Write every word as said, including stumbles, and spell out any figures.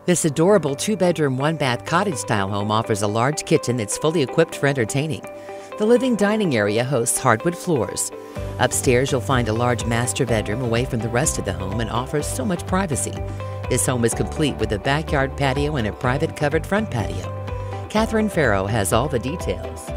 This adorable two-bedroom, one-bath cottage-style home offers a large kitchen that's fully equipped for entertaining. The living dining area hosts hardwood floors. Upstairs, you'll find a large master bedroom away from the rest of the home and offers so much privacy. This home is complete with a backyard patio and a private covered front patio. Kathryn Farrow has all the details.